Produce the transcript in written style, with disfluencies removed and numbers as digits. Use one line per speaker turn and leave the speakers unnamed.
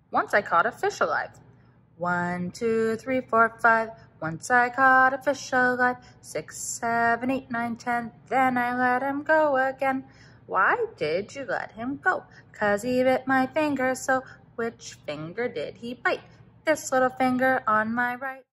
Once I caught a fish alive. 1, 2, 3, 4, 5. Once I caught a fish alive. 6, 7, 8, 9, 10. Then I let him go again. Why did you let him go? 'Cause he bit my finger, so which finger did he bite? This little finger on my right.